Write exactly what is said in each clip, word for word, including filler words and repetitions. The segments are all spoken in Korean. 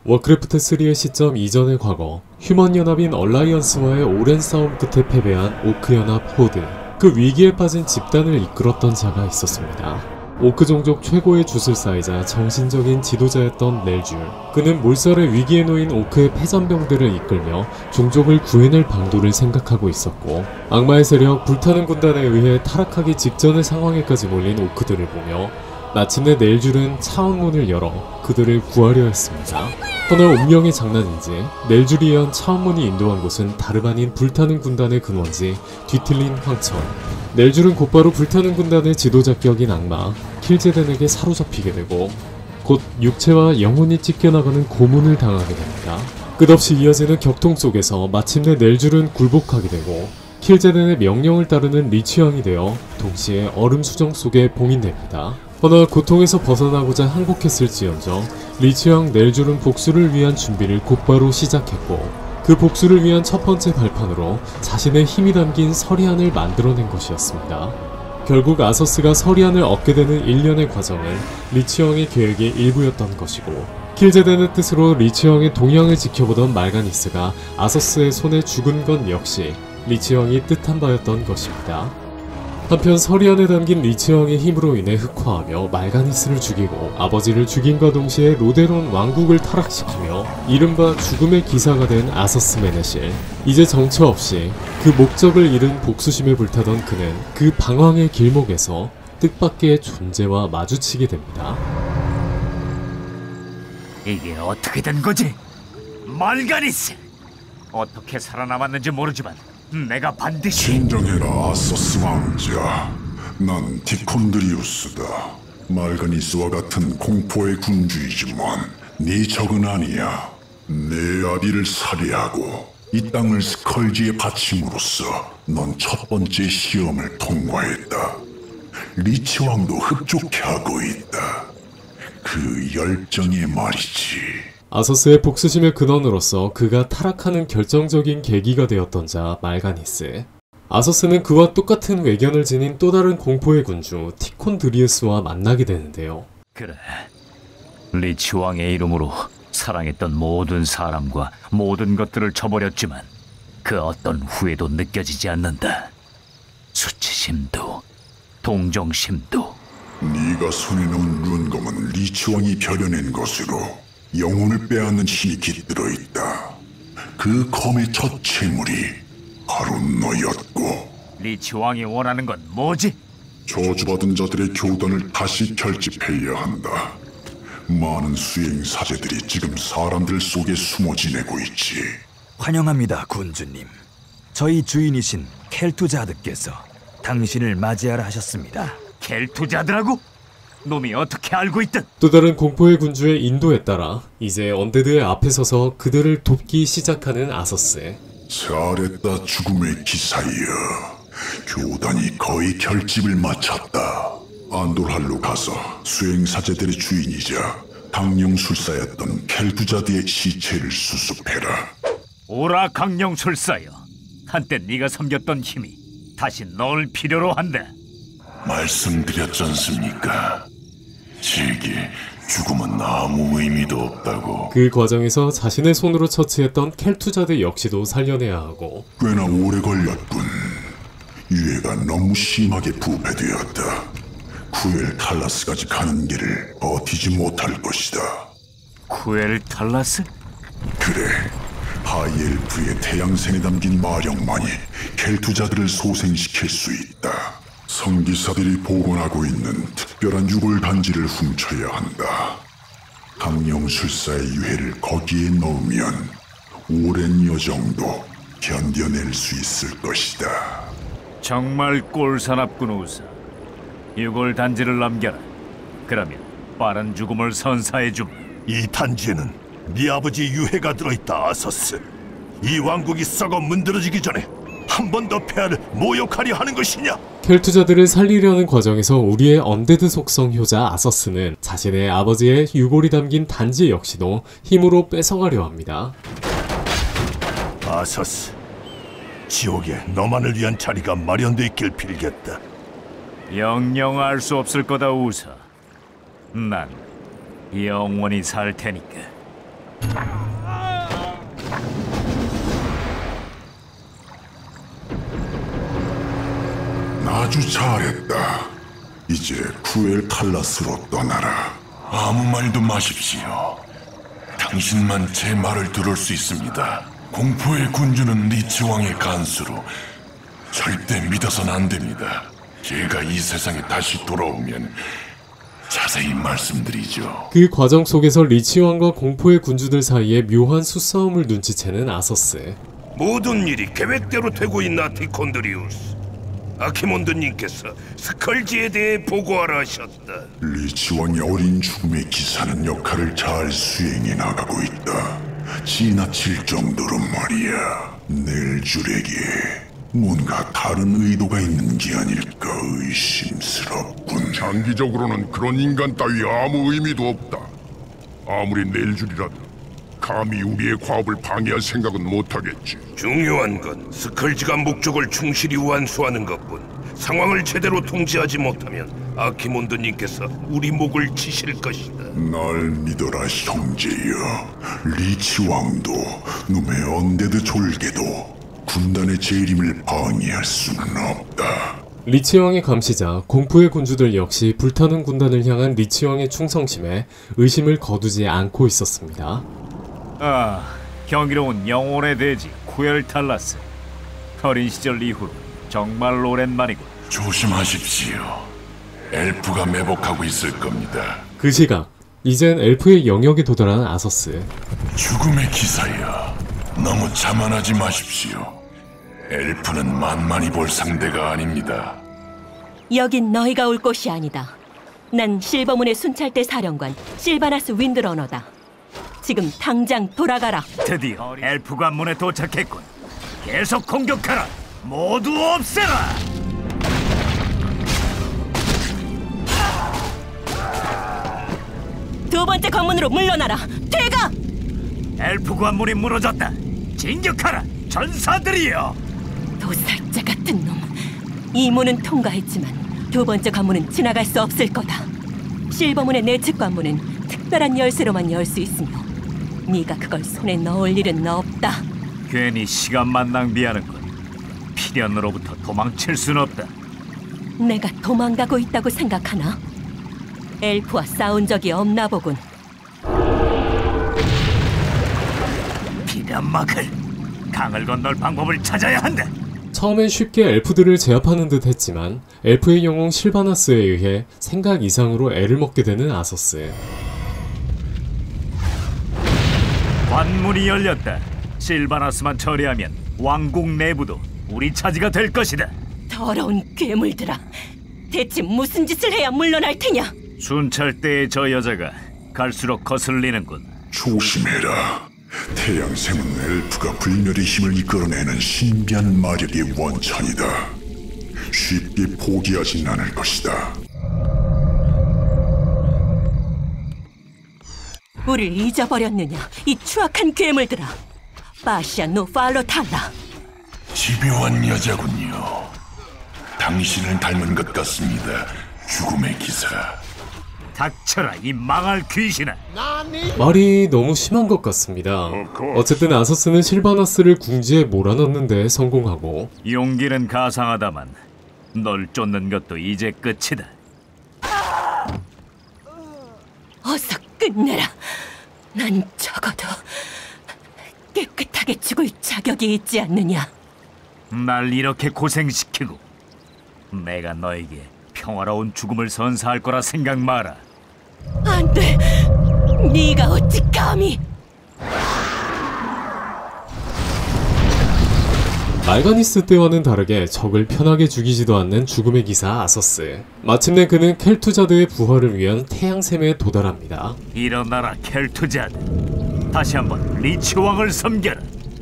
워크래프트 쓰리의 시점 이전의 과거, 휴먼연합인 얼라이언스와의 오랜 싸움 끝에 패배한 오크연합 호드, 그 위기에 빠진 집단을 이끌었던 자가 있었습니다. 오크 종족 최고의 주술사이자 정신적인 지도자였던 넬줄. 그는 몰살의 위기에 놓인 오크의 패전병들을 이끌며 종족을 구해낼 방도를 생각하고 있었고, 악마의 세력 불타는 군단에 의해 타락하기 직전의 상황에까지 몰린 오크들을 보며 마침내 넬줄은 차원문을 열어 그들을 구하려 했습니다. 허나 운명의 장난인지 넬줄이 연 차원문이 인도한 곳은 다름 아닌 불타는 군단의 근원지 뒤틀린 황천. 넬줄은 곧바로 불타는 군단의 지도자격인 악마 킬제덴에게 사로잡히게 되고 곧 육체와 영혼이 찢겨나가는 고문을 당하게 됩니다. 끝없이 이어지는 격통 속에서 마침내 넬줄은 굴복하게 되고 킬제덴의 명령을 따르는 리치왕이 되어 동시에 얼음 수정 속에 봉인됩니다. 허나 고통에서 벗어나고자 항복했을지언정 리치왕 넬줄은 복수를 위한 준비를 곧바로 시작했고, 그 복수를 위한 첫 번째 발판으로 자신의 힘이 담긴 서리안을 만들어낸 것이었습니다. 결국 아서스가 서리안을 얻게 되는 일련의 과정은 리치왕의 계획의 일부였던 것이고, 킬제덴의 뜻으로 리치왕의 동향을 지켜보던 말가니스가 아서스의 손에 죽은 건 역시 리치왕이 뜻한 바였던 것입니다. 한편 서리안에 담긴 리치왕의 힘으로 인해 흑화하며 말가니스를 죽이고 아버지를 죽임과 동시에 로데론 왕국을 타락시키며 이른바 죽음의 기사가 된 아서스 메네실. 이제 정처 없이 그 목적을 잃은 복수심에 불타던 그는 그 방황의 길목에서 뜻밖의 존재와 마주치게 됩니다. 이게 어떻게 된 거지? 말가니스! 어떻게 살아남았는지 모르지만 내가 반드시... 진정해라, 아서스 왕자. 난 디콘드리우스다. 말가니스와 같은 공포의 군주이지만 네 적은 아니야. 내 아비를 살해하고 이 땅을 스컬지에 바침으로써 넌 첫 번째 시험을 통과했다. 리치 왕도 흡족해하고 있다. 그 열정의 말이지. 아서스의 복수심의 근원으로서 그가 타락하는 결정적인 계기가 되었던 자 말가니스. 아서스는 그와 똑같은 외견을 지닌 또 다른 공포의 군주 티콘드리우스와 만나게 되는데요. 그래, 리치 왕의 이름으로 사랑했던 모든 사람과 모든 것들을 저버렸지만 그 어떤 후회도 느껴지지 않는다. 수치심도 동정심도. 네가 손에 넣은 룬검은 리치 왕이 벼려낸 것으로 영혼을 빼앗는 힘이 깃들어 있다. 그 검의 첫 채물이 바로 너였고. 리치 왕이 원하는 건 뭐지? 저주받은 자들의 교단을 다시 결집해야 한다. 많은 수행 사제들이 지금 사람들 속에 숨어 지내고 있지. 환영합니다, 군주님. 저희 주인이신 켈투자드께서 당신을 맞이하라 하셨습니다. 켈투자드라고? 놈이 어떻게 알고 있든. 또 다른 공포의 군주의 인도에 따라 이제 언데드의 앞에 서서 그들을 돕기 시작하는 아서스. 잘했다, 죽음의 기사여. 교단이 거의 결집을 마쳤다. 안돌할로 가서 수행사제들의 주인이자 강령술사였던 켈투자드의 시체를 수습해라. 오라 강령술사여, 한때 네가 섬겼던 힘이 다시 널 필요로 한다. 말씀드렸지 않습니까? 제게 죽음은 아무 의미도 없다고. 그 과정에서 자신의 손으로 처치했던 켈투자드 역시도 살려내야 하고. 꽤나 오래 걸렸군. 유해가 너무 심하게 부패되었다. 쿠엘 탈라스까지 가는 길을 버티지 못할 것이다. 쿠엘 탈라스? 그래, 하이엘프의 태양생에 담긴 마력만이 켈투자들을 소생시킬 수 있다. 성기사들이 복원하고 있는 특별한 유골 단지를 훔쳐야 한다. 강령술사의 유해를 거기에 넣으면 오랜 여정도 견뎌낼 수 있을 것이다. 정말 꼴사납군 우사. 유골 단지를 남겨라. 그러면 빠른 죽음을 선사해주마. 이 단지에는 네 아버지 유해가 들어있다, 아서스. 이 왕국이 썩어 문드러지기 전에 한 번 더 폐하를 모욕하려 하는 것이냐? 켈투자들을 살리려는 과정에서 우리의 언데드 속성 효자 아서스는 자신의 아버지의 유골이 담긴 단지 역시도 힘으로 뺏어가려 합니다. 아서스, 지옥에 너만을 위한 자리가 마련돼 있길 빌겠다. 영영 알 수 없을 거다 우사. 난 영원히 살 테니까. 아주 잘했다. 이제 쿠엘 칼라스로 떠나라. 아무 말도 마십시오. 당신만 제 말을 들을 수 있습니다. 공포의 군주는 리치 왕의 간수로 절대 믿어서는 안 됩니다. 제가 이 세상에 다시 돌아오면 자세히 말씀드리죠. 그 과정 속에서 리치 왕과 공포의 군주들 사이에 묘한 수싸움을 눈치채는 아서스. 모든 일이 계획대로 되고 있나, 디콘드리우스? 아키몬드님께서 스컬지에 대해 보고하라 하셨다. 리치왕의 어린 죽음의 기사는 역할을 잘 수행해 나가고 있다. 지나칠 정도로 말이야. 넬줄에게 뭔가 다른 의도가 있는 게 아닐까 의심스럽군. 장기적으로는 그런 인간 따위 아무 의미도 없다. 아무리 넬줄이라도 감히 우리의 과업을 방해할 생각은 못하겠지. 중요한 건 스컬지가 목적을 충실히 완수하는 것뿐. 상황을 제대로 통제하지 못하면 아키몬드님께서 우리 목을 치실 것이다. 날 믿어라 형제여. 리치왕도 놈의 언데드 졸개도 군단의 재림을 방해할 수는 없다. 리치왕의 감시자 공포의 군주들 역시 불타는 군단을 향한 리치왕의 충성심에 의심을 거두지 않고 있었습니다. 아, 경이로운 영혼의 돼지 쿠엘 탈라스. 어린 시절 이후로 정말 오랜만이군. 조심하십시오. 엘프가 매복하고 있을 겁니다. 그 시각 이젠 엘프의 영역에 도달한 아서스. 죽음의 기사여, 너무 자만하지 마십시오. 엘프는 만만히 볼 상대가 아닙니다. 여긴 너희가 올 곳이 아니다. 난 실버문의 순찰대 사령관 실바나스 윈드러너다. 지금 당장 돌아가라. 드디어 엘프 관문에 도착했군. 계속 공격하라. 모두 없애라. 두 번째 관문으로 물러나라. 퇴가! 엘프 관문이 무너졌다. 진격하라, 전사들이여. 도살자 같은 놈. 이 문은 통과했지만 두 번째 관문은 지나갈 수 없을 거다. 실버문의 내측 관문은 특별한 열쇠로만 열 수 있으며 네가 그걸 손에 넣을 일은 없다. 괜히 시간만 낭비하는군. 필연으로부터 도망칠 순 없다. 내가 도망가고 있다고 생각하나? 엘프와 싸운 적이 없나 보군. 필연막을 강을 건널 방법을 찾아야 한다. 처음엔 쉽게 엘프들을 제압하는 듯 했지만 엘프의 영웅 실바나스에 의해 생각 이상으로 애를 먹게 되는 아서스. 관문이 열렸다. 실바나스만 처리하면 왕국 내부도 우리 차지가 될 것이다. 더러운 괴물들아. 대체 무슨 짓을 해야 물러날 테냐? 순찰대의 저 여자가 갈수록 거슬리는군. 조심해라. 태양생은 엘프가 불멸의 힘을 이끌어내는 신비한 마력의 원천이다. 쉽게 포기하진 않을 것이다. 우릴 잊어버렸느냐, 이 추악한 괴물들아. 바시아 노팔로탈라. 집요한 여자군요. 당신을 닮은 것 같습니다. 죽음의 기사. 닥쳐라, 이 망할 귀신아. 말이 너무 심한 것 같습니다. 어쨌든 아서스는 실바나스를 궁지에 몰아넣는데 성공하고, 용기는 가상하다만 널 쫓는 것도 이제 끝이다. 어서 끝내라. 난 적어도 깨끗하게 죽을 자격이 있지 않느냐. 날 이렇게 고생시키고 내가 너에게 평화로운 죽음을 선사할 거라 생각 마라. 안 돼. 네가 어찌 감히. 말가니스 때와는 다르게 적을 편하게 죽이지도 않는 죽음의 기사 아서스. 마침내 그는 켈투자드의 부활을 위한 태양샘에 도달합니다. 일어나라, 켈투자드. 다시 한번 리치 왕을 섬겨라.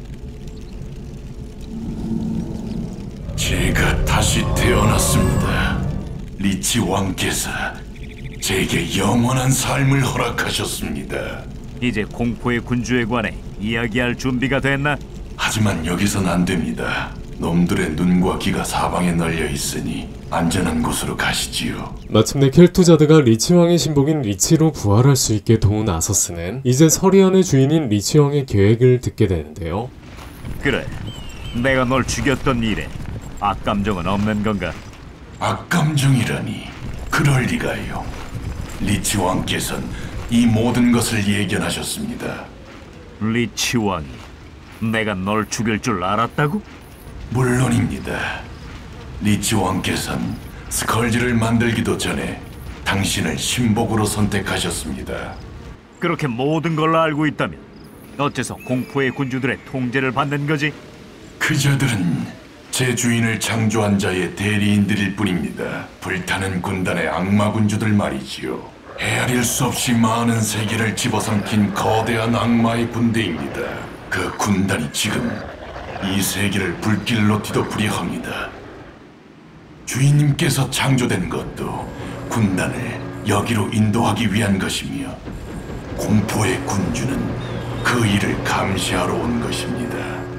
제가 다시 태어났습니다. 리치 왕께서 제게 영원한 삶을 허락하셨습니다. 이제 공포의 군주에 관해 이야기할 준비가 됐나? 하지만 여기선 안 됩니다. 놈들의 눈과 귀가 사방에 널려 있으니 안전한 곳으로 가시지요. 마침내 켈투자드가 리치왕의 신복인 리치로 부활할 수 있게 도운 아서스는 이제 서리안의 주인인 리치왕의 계획을 듣게 되는데요. 그래, 내가 널 죽였던 일에 악감정은 없는 건가? 악감정이라니, 그럴 리가요. 리치왕께서는 이 모든 것을 예견하셨습니다. 리치왕이 내가 널 죽일 줄 알았다고? 물론입니다. 리치왕께서는 스컬지를 만들기도 전에 당신을 신복으로 선택하셨습니다. 그렇게 모든 걸 알고 있다면 어째서 공포의 군주들의 통제를 받는 거지? 그저들은 제 주인을 창조한 자의 대리인들일 뿐입니다. 불타는 군단의 악마 군주들 말이지요. 헤아릴 수 없이 많은 세계를 집어삼킨 거대한 악마의 군대입니다. 그 군단이 지금 이 세계를 불길로 뒤덮으려 합니다. 주인님께서 창조된 것도 군단을 여기로 인도하기 위한 것이며 공포의 군주는 그 일을 감시하러 온 것입니다.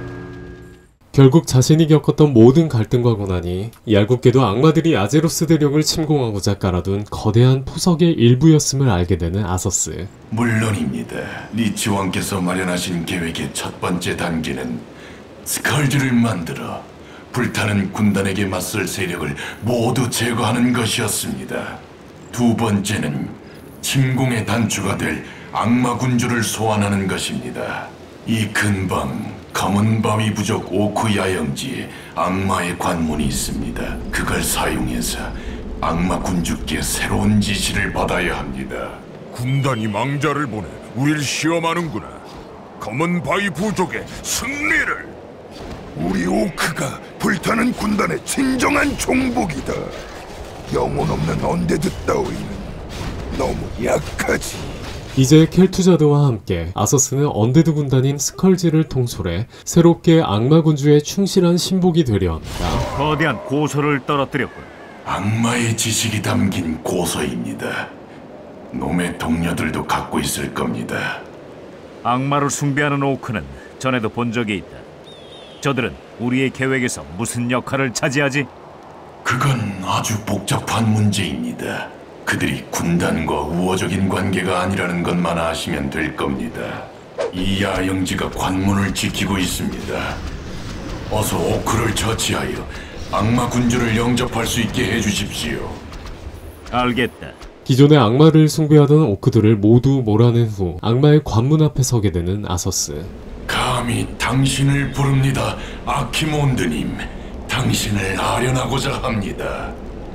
결국 자신이 겪었던 모든 갈등과 고난이 얄궂게도 악마들이 아제로스 대령을 침공하고자 깔아둔 거대한 포석의 일부였음을 알게 되는 아서스. 물론입니다. 리치왕께서 마련하신 계획의 첫 번째 단계는 스컬지를 만들어 불타는 군단에게 맞설 세력을 모두 제거하는 것이었습니다. 두 번째는 침공의 단추가 될 악마 군주를 소환하는 것입니다. 이 근방 검은 바위 부족 오크 야영지에 악마의 관문이 있습니다. 그걸 사용해서 악마 군주께 새로운 지시를 받아야 합니다. 군단이 망자를 보내 우리를 시험하는구나. 검은 바위 부족의 승리를. 우리 오크가 불타는 군단의 진정한 종복이다. 영혼 없는 언데드 따위는 너무 약하지. 이제 켈투자드와 함께 아서스는 언데드 군단인 스컬지를 통솔해 새롭게 악마 군주의 충실한 신복이 되려 합니다. 거대한 고소를 떨어뜨렸군. 악마의 지식이 담긴 고서입니다. 놈의 동료들도 갖고 있을 겁니다. 악마를 숭배하는 오크는 전에도 본 적이 있다. 저들은 우리의 계획에서 무슨 역할을 차지하지? 그건 아주 복잡한 문제입니다. 그들이 군단과 우호적인 관계가 아니라는 것만 아시면 될 겁니다. 이 야영지가 관문을 지키고 있습니다. 어서 오크를 처치하여 악마 군주를 영접할 수 있게 해주십시오. 알겠다. 기존의 악마를 숭배하던 오크들을 모두 몰아낸 후 악마의 관문 앞에 서게 되는 아서스. 감히 당신을 부릅니다, 아키몬드님. 당신을 아련하고자 합니다.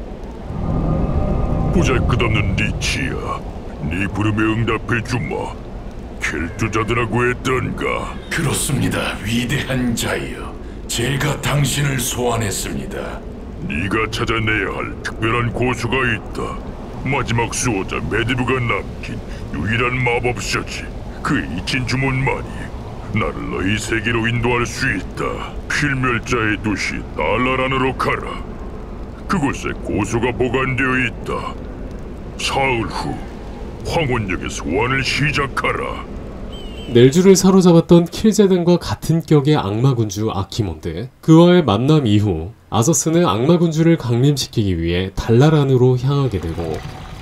보잘것없는 리치야, 네 부름에 응답해 주마. 켈투자드라고 했던가? 그렇습니다, 위대한 자여. 제가 당신을 소환했습니다. 네가 찾아내야 할 특별한 고수가 있다. 마지막 수호자 메디브가 남긴 유일한 마법사지. 그의 잊힌 주문만이 나를 너희 세계로 인도할 수 있다. 필멸자의 도시 날라란으로 가라. 그곳에 고수가 보관되어 있다. 사흘 후 황혼역의 소환을 시작하라. 넬주를 사로잡았던 킬제덴과 같은 격의 악마 군주 아키몬드. 그와의 만남 이후 아서스는 악마 군주를 강림시키기 위해 달라란으로 향하게 되고,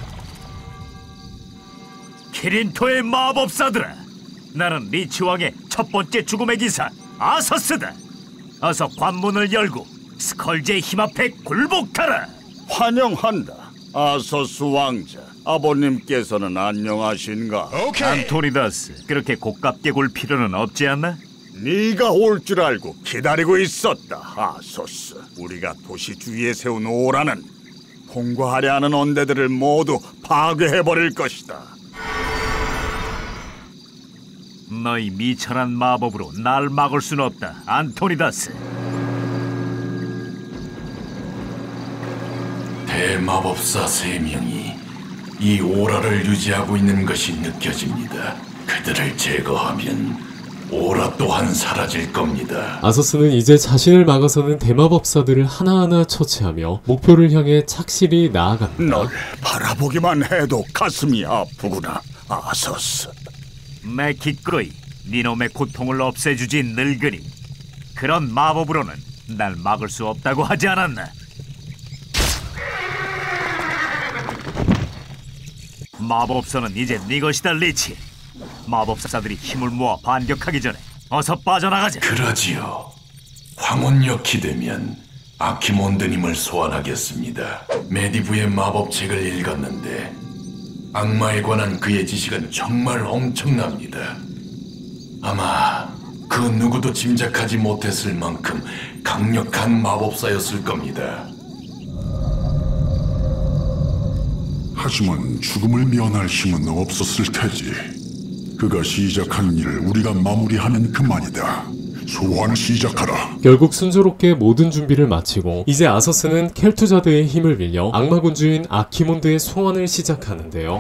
키린토의 마법사들아, 나는 리치왕의 첫 번째 죽음의 기사 아서스다. 어서 관문을 열고 스컬지의 힘 앞에 굴복하라. 환영한다, 아서스 왕자. 아버님께서는 안녕하신가? 안토니다스, 그렇게 고깝게 굴 필요는 없지 않나? 네가 올 줄 알고 기다리고 있었다, 아소스. 우리가 도시 주위에 세운 오라는 통과하려 하는 언데들을 모두 파괴해버릴 것이다. 너희 미천한 마법으로 날 막을 순 없다, 안토니다스. 대마법사 세 명이 이 오라를 유지하고 있는 것이 느껴집니다. 그들을 제거하면 오라 또한 사라질 겁니다. 아서스는 이제 자신을 막아서는 대마법사들을 하나하나 처치하며 목표를 향해 착실히 나아갑니다. 널 바라보기만 해도 가슴이 아프구나, 아서스. 내 기꺼이 니놈의 고통을 없애주지, 늙은이. 그런 마법으로는 날 막을 수 없다고 하지 않았나? 마법서는 이제 네 것이다, 리치. 마법사들이 힘을 모아 반격하기 전에 어서 빠져나가자. 그러지요. 황혼역이 되면 아키몬드님을 소환하겠습니다. 메디브의 마법책을 읽었는데 악마에 관한 그의 지식은 정말 엄청납니다. 아마 그 누구도 짐작하지 못했을 만큼 강력한 마법사였을 겁니다. 하지만 죽음을 면할 힘은 없었을 테지. 그가 시작한 일을 우리가 마무리하면 그만이다. 소환을 시작하라. 결국 순조롭게 모든 준비를 마치고 이제 아서스는 켈투자드의 힘을 빌려 악마군주인 아키몬드의 소환을 시작하는데요.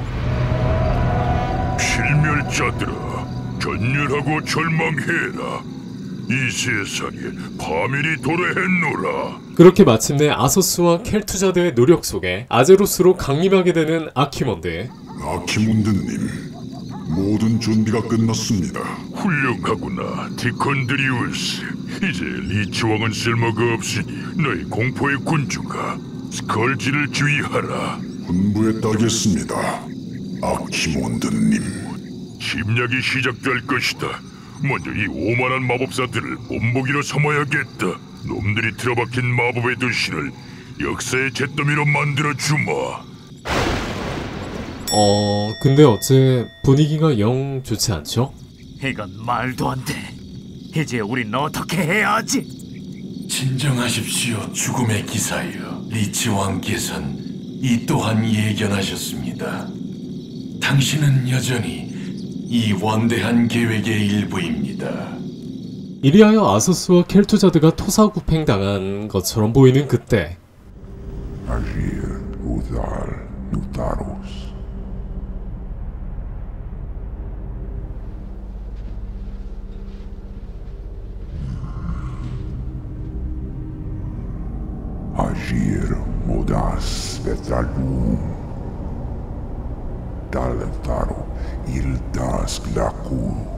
필멸자들아, 견렬하고 절망해라. 이 세상에 파멸이 도래했노라. 그렇게 마침내 아서스와 켈투자드의 노력 속에 아제로스로 강림하게 되는 아키몬드. 아키몬드님, 모든 준비가 끝났습니다. 훌륭하구나, 디콘드리우스. 이제 리치 왕은 쓸모가 없으니 너희 공포의 군주가 스컬지를 지휘하라. 군부에 따르겠습니다, 아키몬드님. 침략이 시작될 것이다. 먼저 이 오만한 마법사들을 본보기로 삼아야겠다. 놈들이 틀어박힌 마법의 도시를 역사의 잿더미로 만들어주마. 어... 근데 어째 분위기가 영 좋지 않죠? 이건 말도 안 돼. 이제 우린 어떻게 해야 하지? 진정하십시오, 죽음의 기사여. 리치 왕께서는 이 또한 예견하셨습니다. 당신은 여전히 이 원대한 계획의 일부입니다. 이리하여 아서스와 켈투자드가 토사구팽당한 것처럼 보이는 그때 아질 우달 누타로스. 아질 모다스 베탈룸 달렌타로 일다스 글라쿠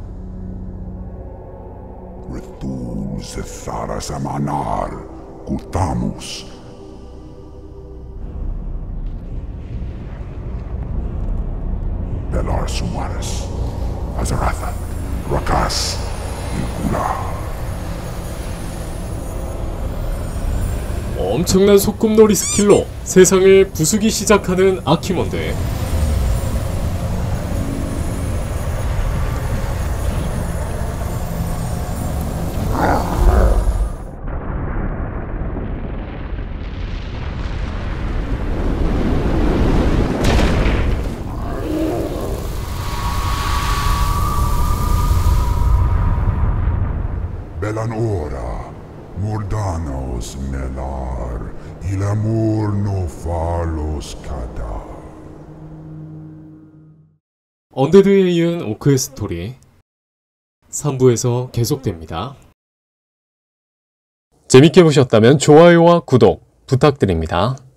Retul Zethara Samanar Kutamus Belar Sumares Azarathan Rakas Ilkula. 엄청난 소꿉놀이 스킬로 세상을 부수기 시작하는 아키몬드. Belan ora Mordanos melar il amor no falos cada. 언데드에 이은 오크의 스토리 삼 부에서 계속됩니다. 재밌게 보셨다면 좋아요와 구독 부탁드립니다.